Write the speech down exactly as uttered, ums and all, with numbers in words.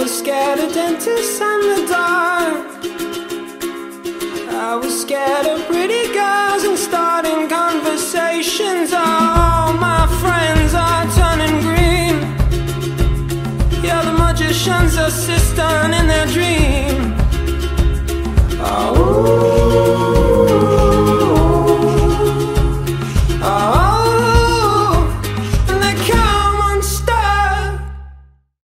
was scared of dentists and the dark. I was scared of pretty girls and starting conversations. I